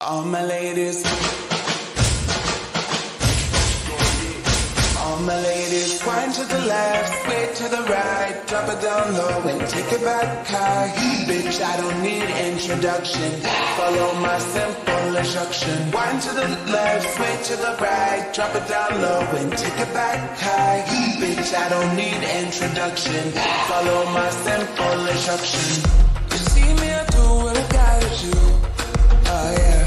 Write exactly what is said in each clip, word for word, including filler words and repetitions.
All my ladies, all my ladies, wind to the left, sway to the right, drop it down low and take it back high. Bitch, I don't need introduction, follow my simple instruction. Wind to the left, sway to the right, drop it down low and take it back high. Bitch, I don't need introduction, follow my simple instruction. You see me, I do what I gotta do. Oh yeah.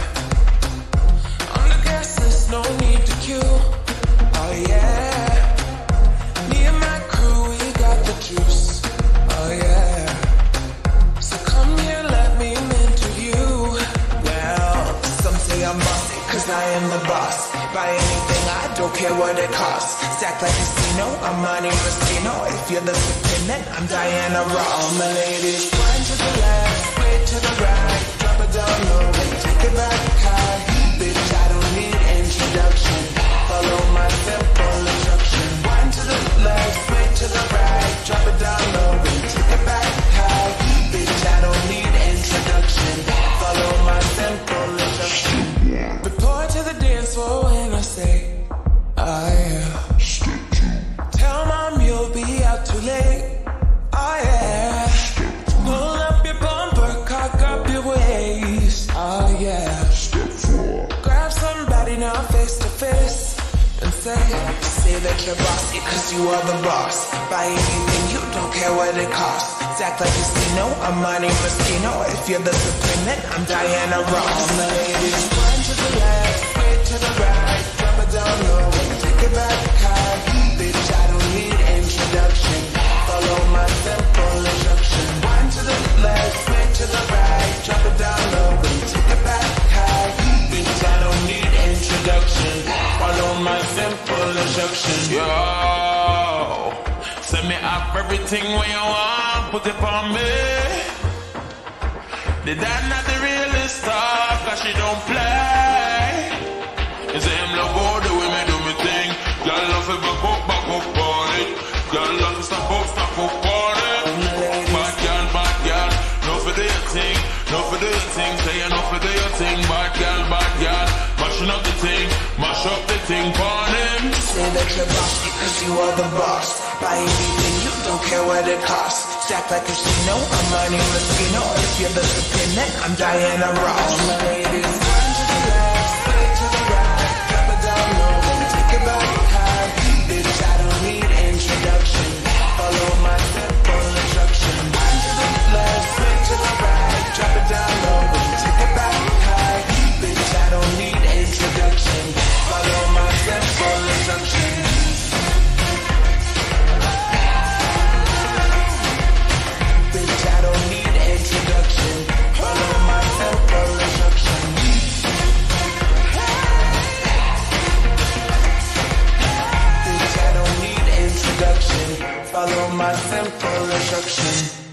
On the gas list, no need to queue. Oh yeah. Me and my crew, we got the juice. Oh yeah. So come here, let me mentor you. Well, some say I'm bossy, cause I am the boss. Buy anything, I don't care what it costs. Stack like casino, I'm money Rustino. If you're the supreme, then I'm Diana Ross. All my ladies, wind to the left, way to the right, drop it down low and take it back high. Bitch, I don't need introduction, follow my simple instruction. Wind to the left, way to the right, drop it down low and take it back high. Bitch, I don't need introduction, follow my simple instruction. Report to the dance floor when I say, oh yeah. Tell mom you'll be out too late. Oh yeah. Pull up your bumper, cock up your waist. Oh yeah. Grab somebody now face to face and say, say that you're bossy cause you are the boss. Buy anything, you don't care what it costs. Act like casino, I'm money Rustino. If you're the supreme, then I'm Diana Ross. All my ladies, wind to the left, way to the right, drop it down low and take it back high. Bitch, I don't need introduction, follow my simple instruction. Wind to the left, way to the right, drop it down low and take it back high. Bitch, I don't need introduction, follow my simple instruction. Yo, send me up everything when you want, put it on me. The dad not the realest star, cause she don't play. You say him love all the way me do me thing. Girl love it back up, back up on it. Girl love it stop up, stop up on it. Bad girl, bad girl, no for do your thing, no for do your thing. Say you no for do your thing, bad girl, bad girl. Mashing up the thing, mash up the thing on him. Say that you're bossy cause you are the boss. Buy anything, you don't care what it costs. Stack like casino, I'm money Rustino. If you're the supreme, then I'm Diana Ross. All my ladies, wind to the left, way to the right, drop it down low and take it back high. Bitch, I don't need introduction, follow my simple instruction. Wind to the left, way to the right, drop it down low and take it back high. Bitch, I don't need introduction, follow my simple instruction. Bitch, I don't need introduction, follow my simple instruction. Bitch, I don't need introduction, follow my simple instruction.